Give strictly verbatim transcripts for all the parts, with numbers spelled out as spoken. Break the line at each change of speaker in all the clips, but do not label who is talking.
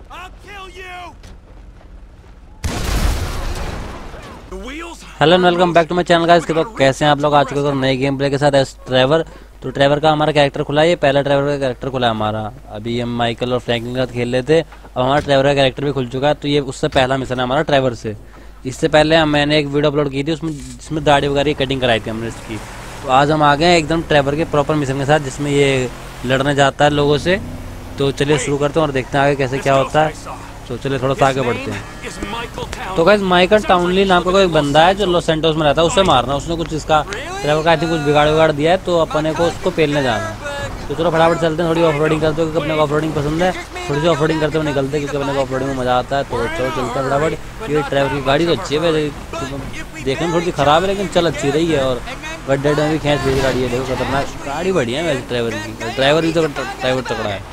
Hello and welcome back to my channel guys. तो कैसे हैं आप लोग? आ चुके हो नए गेम प्ले के साथ एस ट्रेवर। तो ट्रेवर का हमारा कैरेक्टर खुला है, ये पहला ट्रेवर का कैरेक्टर खुला है हमारा। अभी हम माइकल और फ्रैंकलिन के साथ खेल रहे थे, अब हमारा ट्रेवर का कैरेक्टर भी खुल चुका है। तो ये उससे पहला मिशन है हमारा ट्रेवर से। इससे पहले हम मैंने एक वीडियो अपलोड की थी, उसमें जिसमें दाढ़ी वगैरह की कटिंग कराई थी हमने इसकी। तो आज हम आ गए हैं एकदम ट्रेवर के प्रॉपर मिशन के साथ, जिसमें ये लड़ने जाता है लोगों से। तो चलिए शुरू करते हैं और देखते हैं आगे कैसे क्या होता है। तो चलिए थोड़ा सा आगे बढ़ते हैं। तो गाइस माइकल टाउनली नाम का कोई बंदा है जो लॉस सैंटोस में रहता है, उससे मारना। उसने कुछ इसका ट्रेवर का आई थिंक कुछ बिगाड़ बिगाड़ दिया है, तो अपने को उसको पेलने जाना है। तो चलो फटाफट चलते हैं, थोड़ी ऑफ रोडिंग करते हो क्योंकि अपने को ऑफ रोडिंग पसंद है। थोड़ी सी ऑफ रोडिंग करते हुए निकलते हैं क्योंकि अपने को ऑफ रोडिंग में मजा आता है। तो चलो चलते हैं फटाफट। ये ट्रेवर की गाड़ी तो अच्छी है वैसे, देखने में थोड़ी सी खराब है लेकिन चल अच्छी रही है। और गड्ढे में भी खींच रही गाड़ी है, देखो खतरनाक गाड़ी बढ़िया है वैसे ट्रेवर की। ड्राइवर भी तो ड्राइवर तकड़ा है।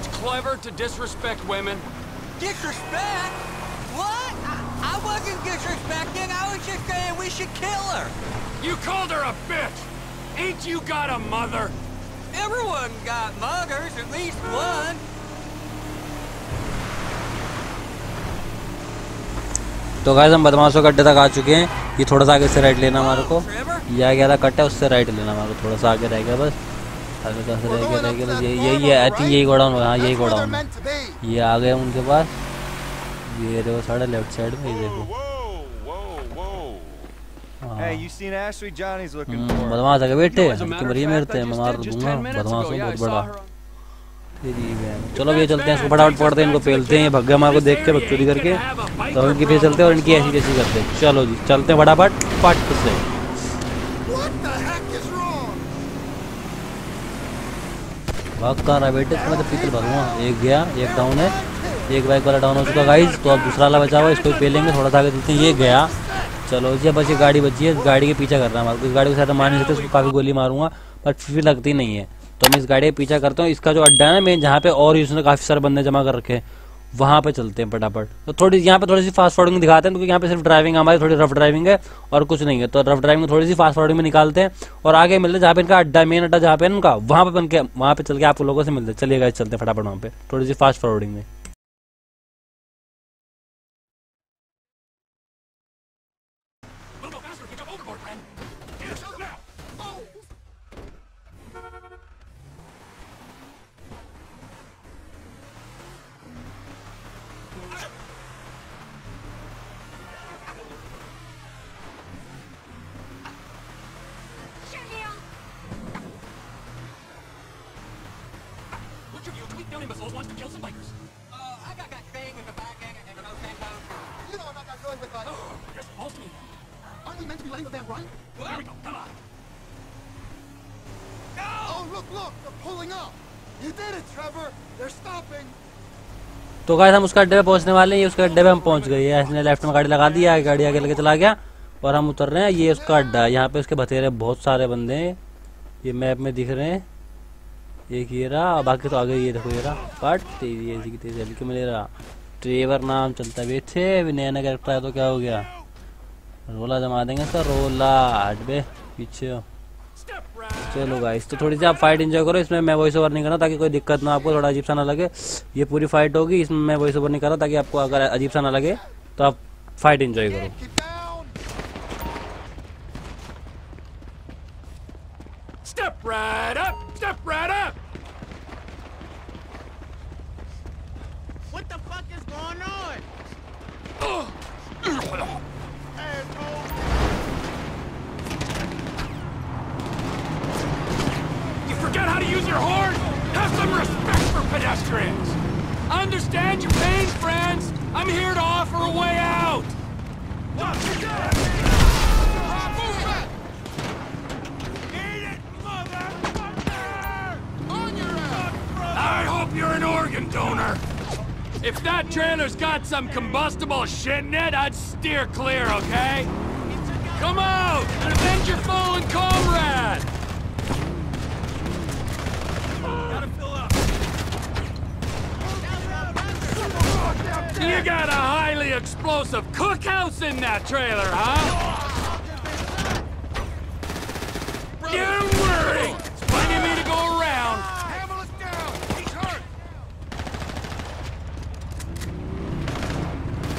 Disrespect? What? I, I wasn't disrespecting. I was just saying we should kill her.
You called her a bitch. Ain't you got a mother?
Everyone got mothers, at least one.
तो guys हम बदमाशों के अड्डे तक आ चुके हैं। ये थोड़ा सा आगे से राइट लेना हमारे को, ये आगे वाला कट है उससे राइट लेना हमारे को। थोड़ा सा आगे रह गया बस, आगे का से रह गया रह गया बस। ये यही है आई थिंक, यही गोडाउन है। हाँ यही गोडाउन है। ये आ गए उनके पास, ये देखो साढ़े लेफ्ट साइड में, ये देखो बदमाश आगे बैठे मरिए मेरते हैं, मैं मार दूंगा बदमाश हूँ बहुत बड़ा। चलो ये चलते हैं, इसको फटाफट पकड़ते हैं, इनको पेलते हैं। ये भग गए हमारे को देख के बकचोदी करके, तो इनकी फिर चलते हैं और इनकी ऐसी जैसी करते हैं। चलो जी चलते हैं फटाफट फट से। भाग कहाँ रहा बेटे, मैं तो पीछे भागूंगा। एक गया, एक डाउन है, एक बाइक वाला डाउन हो चुका गाइस। तो अब दूसरा वाला बचा हुआ, इसको पेलेंगे। थोड़ा सा आगे चलते हैं, ये गया। चलो जी बस ये गाड़ी बची है, गाड़ी के पीछा कर रहा है हमारे। इस गाड़ी को शायद मार नहीं सकते, उसको काफ़ी गोली मारूंगा बट फिर लगती नहीं है। तो मैं इस गाड़ी का पीछा करता हूँ। इसका जो अड्डा है ना मेन, जहाँ पे और उसने काफ़ी सारे बंदे जमा कर रखे हैं, वहाँ पे चलते हैं फटाफट। तो थोड़ी यहाँ पे थोड़ी सी फास्ट फॉरवर्डिंग दिखाते हैं क्योंकि यहाँ पे सिर्फ ड्राइविंग हमारी थोड़ी रफ ड्राइविंग है और कुछ नहीं है। तो रफ ड्राइविंग थोड़ी सी फास्ट फॉरवर्डिंग में निकालते हैं और आगे मिलते हैं जहाँ पे इनका अड्डा, मेन अड्डा जहाँ पे है उनका, वहाँ पे बन के वहाँ पे चल के आप लोगों से मिलते हैं। चलिए गाइस चलते हैं फटाफट वहाँ पे थोड़ी सी फास्ट फॉरवर्डिंग में।
Imbeciles wants to kill some bikers.
Uh, I got that thing in the back end and no Santos. You know I'm not going with us.
Oh, just false me.
Aren't we meant to be letting the van run?
Well, here we go. Come on.
No! Oh, look, look! They're pulling up! You did it, Trevor! They're stopping!
तो guys हम उसके अड्डे पे पहुंचने वाले हैं। ये उसके अड्डे पे हम पहुंच गए हैं। इसने लेफ्ट में गाड़ी लगा दी है, गाड़ी आगे लेके चला गया और हम उतर रहे हैं। ये उसका अड्डा है, यहाँ पे उसके बतेरे बहुत सारे बंदे हैं, ये मैप में दिख रहे हैं। एक ये रहा, बाकी तो आगे ये देखो ये रहा। कट तेजी ऐसी की तेजी हल्के में ले रहा। ट्रेवर नाम चलता है बैठे, अभी नया नया कैरेक्टर है तो क्या हो गया, रोला जमा देंगे सर, रोला हट बे पीछे। चलो गाइस तो थोड़ी सी आप फाइट एंजॉय करो। इसमें मैं वॉइस ओवर नहीं कर रहा ताकि कोई दिक्कत ना आपको, थोड़ा अजीब सा ना लगे। ये पूरी फाइट होगी, इसमें मैं वॉइस ओवर नहीं कर रहा ताकि आपको अगर अजीब सा ना लगे, तो आप फाइट एंजॉय करो।
Step right up! Step right up!
What the fuck is going on?
You forget how to use your horn? Have some respect for pedestrians! I understand your pain, friends! I'm here to offer a way out! I hope you're an organ donor! If that trailer's got some combustible shit in it, I'd steer clear, okay? Come out and avenge your fallen comrade! Gotta fill up. You got a highly explosive cookhouse in that trailer, huh? Don't worry! It's plenty of me to go around.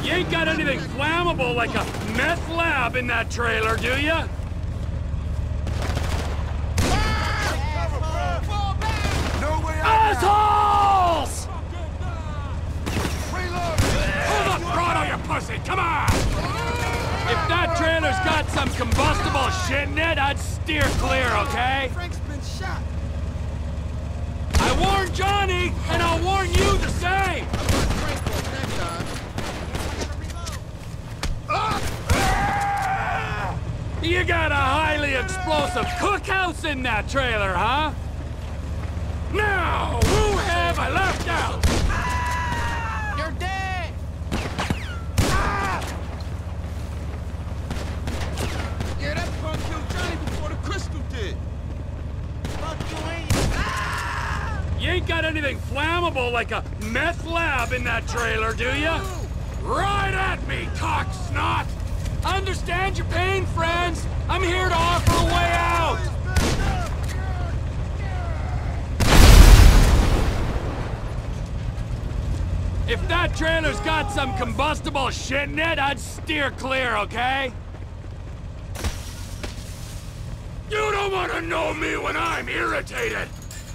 You ain't got anything flammable like a meth lab in that trailer, do ya? Assholes! Pull the throttle, you pussy! Come on! If that trailer's got some combustible shit in it, I'd steer clear, okay?
Frank's been shot.
I warned Johnny, and I'll warn you the same! You got a highly explosive cookhouse in that trailer, huh? Now, who have I left out?
You're dead. Yeah, that punk killed Johnny before the crystal did. Fuck you, ain't.
You ain't got anything flammable like a meth lab in that trailer, do ya? Right at me, cock snot! Understand your pain, friends! I'm here to offer a way out! If that trailer's got some combustible shit in it, I'd steer clear, okay? You don't want to know me when I'm irritated!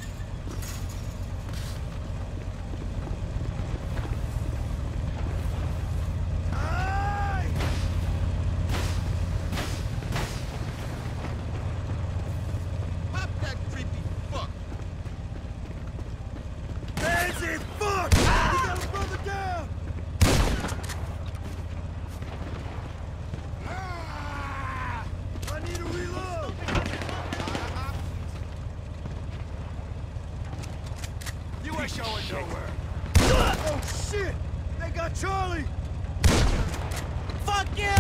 Oh shit! They got Charlie! Fuck you!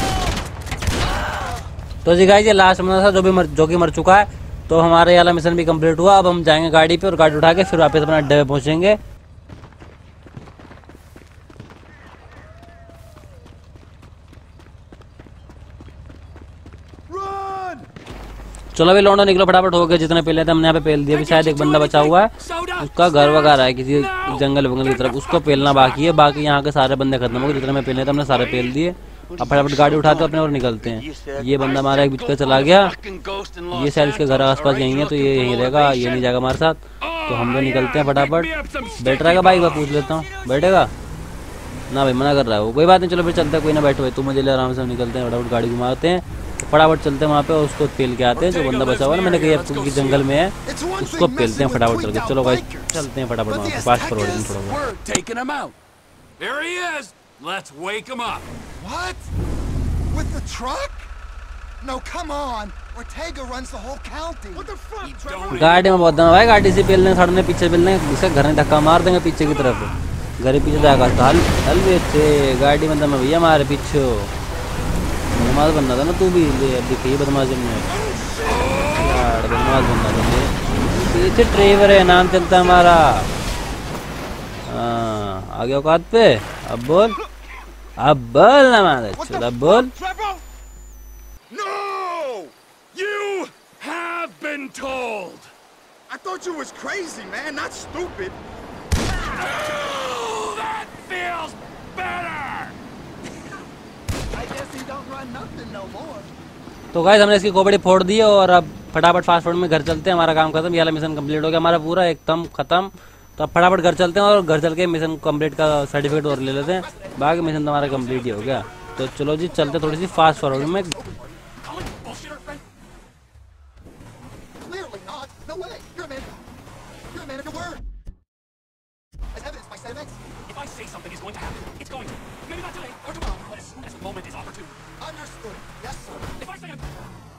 तो जी guys ये last बंदा था जो भी मर, जो कि मर चुका है। तो हमारा ये वाला मिशन भी कंप्लीट हुआ। अब हम जाएंगे गाड़ी पे और गाड़ी उठा के फिर वापस अपने अड्डे पे पहुंचेंगे। चलो अभी लौंडा निकलो फटाफट हो गए जितने पेले थे हमने यहाँ पे पेल दिए। अभी शायद एक बंदा बचा हुआ है, उसका घर वगैरह है किसी जंगल वंगल की तरफ, उसको पेलना बाकी है। बाकी यहाँ के सारे बंदे खत्म हो गए, जितने में पेलने थे हमने सारे पेल दिए। अब फटाफट गाड़ी उठाते अपने और निकलते हैं। ये बंदा हमारा एक बीच पे चला गया, ये शायद इसके घर आसपास यहीं है, तो ये यहीं रहेगा, ये नहीं जाएगा हमारे साथ। तो हम लोग निकलते हैं फटाफट। बैठ रहेगा बाइक पर, पूछ लेता हूँ बैठेगा ना भाई, मना कर रहा है वो। कोई बात नहीं, चलो फिर चलते हैं, कोई ना बैठो भाई, तुम मुझे ले आराम से निकलते हैं। फटाफट गाड़ी घुमाते हैं, फटाफट चलते हैं वहाँ पे, उसको पेल के आते हैं। जो बंदा बचा हुआ ना, मैंने कही जंगल में है, उसको पेलते हैं फटाफट चल के। चलो भाई चलते हैं फटाफट वहाँ पे, फास्ट फॉरवर्ड थोड़ा।
There he is. Let's wake him up.
What? With the truck? No, come on. Ortega runs the whole county. What the fuck, Trevor?
गाड़ी में बहुत दम है भाई, गाड़ी से पेलने सड़ने पीछे पेलने, इसका घर में धक्का मार देंगे पीछे की तरफ, घर पीछे जाएगा। हल हल भी अच्छे गाड़ी में दम है भैया हमारे पीछे। बदमाश बनना था ना तू भी, दिखी बदमाश में यार, बदमाश बनना था। पीछे ड्राइवर है, नाम चलता है हमारा। हाँ आ गया औकात पे, अब बोल, अब बोल ना मार, अब बोल।
No!
You have been told.
I thought you was crazy, man, not stupid.
Oh, that feels better.
I guess he don't run nothing no more.
तो गाइस हमने इसकी खोपड़ी फोड़ दी है और अब फटाफट फास्ट फूड में घर चलते हैं। हमारा काम खत्म, ये वाला मिशन कंप्लीट हो गया हमारा पूरा एकदम खत्म। तो अब फटाफट घर चलते हैं और घर चल के मिशन कंप्लीट का सर्टिफिकेट और ले लेते हैं। बाकी मिशन तो हमारा कंप्लीट ही हो गया। तो चलो जी चलते थोड़ी सी फास्ट फॉरवर्ड में।
Clearly not. No way. You're a man. You're a man of your word. As evidenced by Sedex.
If I say something is going to happen, it's going to. Maybe not today or tomorrow, but as soon as the moment is opportune.
Understood. Yes, sir.
If I say I'm...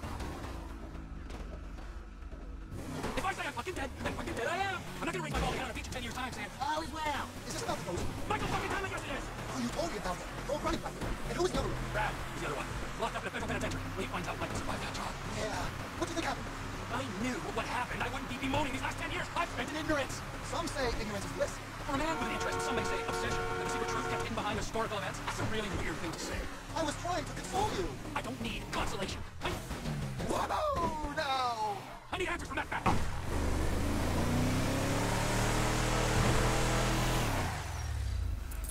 If I say I'm fucking dead, then fucking dead I am. I'm not gonna raise my ball again on a beach in ten years' time, Sam.
All is well. Is this about the post?
Michael fucking Conley, yes it is.
Oh, you told me about that. Go running back. And who's the other one?
Brad, he's the other one. Locked up in a federal penitentiary. When he finds out Michael survived that job.
Yeah. What do you think happened?
I knew what happened. I wouldn't be bemoaning these last ten years. I've spent in ignorance.
Some say ignorance is bliss.
For a man with an interest, some may say obsession, and the secret truth kept hidden behind historical events. That's a really weird thing to say.
I was trying to console you.
I don't need consolation. I,
What? Oh, no.
I need answers from that fact.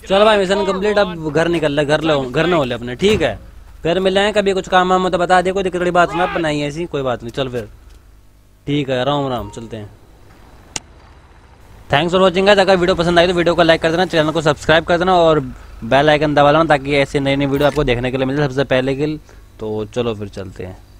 चलो भाई mission complete, अब घर निकल ले, घर ले घर न हो ले अपने, ठीक है। फिर मिले हैं कभी, कुछ काम वाम तो बता दे, कोई दिक्कत वाली बात ना बनाई ऐसी, कोई बात नहीं। चल फिर ठीक है, राम राम, चलते हैं। Thanks for watching guys. अगर वीडियो पसंद आई तो वीडियो को लाइक कर देना, चैनल को सब्सक्राइब कर देना और बेल आइकन दबा लेना ताकि ऐसे नई नई वीडियो आपको देखने के लिए मिले सबसे पहले के लिए। तो चलो फिर चलते हैं।